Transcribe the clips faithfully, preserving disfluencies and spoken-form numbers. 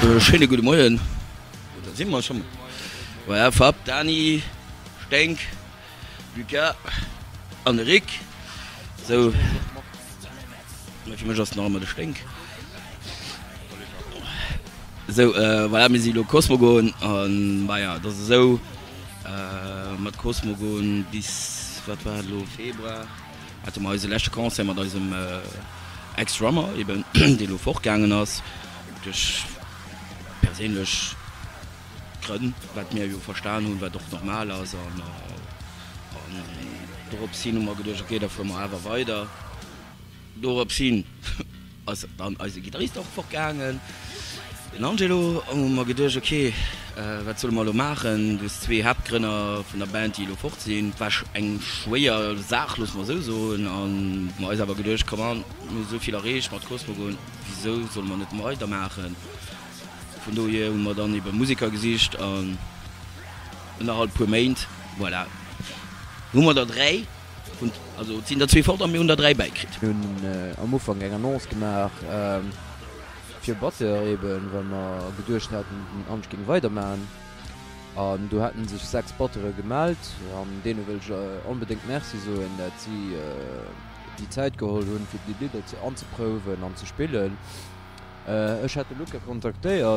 Äh, schöne gute Morgen. Da sind wir schon. Voilà, Fab, Dani, Stenk, Luca, Anrik. So. Ich möchte das noch mal Stenk. So, äh, voilà, wir sind Cosmo gehen und ja, das ist so. Äh, mit Cosmo gehen bis, was war das, Februar. Also wir unser letztes Konzert mit unserem äh, Ex-Drummer, eben, der noch fortgegangen ist. Das persönlich Gründe, was wir ja verstanden haben, was doch normal ist. Und, äh, und darauf sind wir gedacht, okay, dafür machen wir einfach weiter. Darauf sind also dann als Gitarrist auch fortgegangen. Den Angelo haben wir gedacht, okay, äh, was soll man machen? Das zwei Hauptgründe von der Band, die fort sind, war eine schwere Sache, muss man so sagen. Und man hat aber gedacht, komm an, wir so viel erreicht mit Cosmo gehen, wieso soll man nicht weitermachen? Von daher haben wir dann über Musiker gesicht und innerhalb pro Monat, voilà, haben wir da drei, und, also sind da zwei fort, und wir haben da drei beigekriegt. Wir haben äh, am Anfang eine Annonce gemacht, ähm, für Batter eben, wenn wir gedacht hatten, anders ging weitermachen. Und da hatten sich sechs Batterie gemeldet, und denen will ich äh, unbedingt merci so, dass sie äh, die Zeit geholt haben, für die Lieder zu, anzuproben und zu spielen. Äh, ich hatte Luca kontaktiert,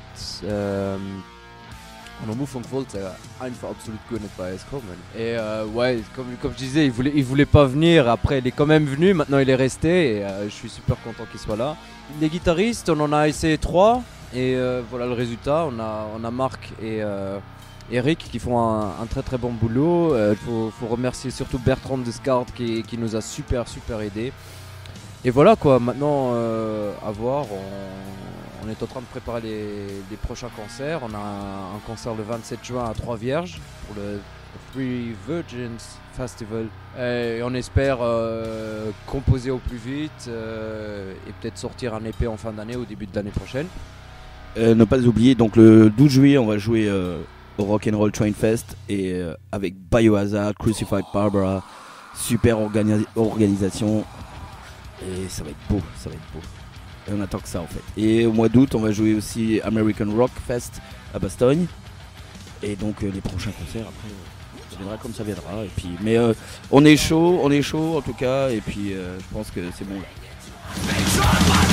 ähm, und am Anfang wollte er einfach absolut gar nicht bei uns kommen. Et euh, ouais, comme, comme je disais, il voulait, il voulait pas venir, après il est quand même venu, maintenant il est resté, et euh, je suis super content qu'il soit là. Les guitaristes, on en a essayé trois, et euh, voilà le résultat, on a, on a Marc et euh, Eric qui font un, un très très bon boulot. Il euh, faut, faut remercier surtout Bertrand Descartes qui, qui nous a super super aidé. Et voilà quoi, maintenant euh, à voir, on, on est en train de préparer les, les prochains concerts. On a un, un concert le vingt-sept juin à Trois-Vierges pour le Three Virgins Festival. Et on espère euh, composer au plus vite euh, et peut-être sortir un E P en fin d'année ou début de l'année prochaine. Euh, ne pas oublier, donc le douze juillet, on va jouer euh, au Rock'n'Roll Train Fest et euh, avec Biohazard, Crucified Barbara, super organi- organisation. Et ça va être beau, ça va être beau. Et on attend que ça en fait. Et au mois d'août, on va jouer aussi American Rock Fest à Bastogne. Et donc euh, les prochains concerts après, euh, ça viendra comme ça viendra. Et puis, mais euh, on est chaud, on est chaud en tout cas. Et puis euh, je pense que c'est bon là.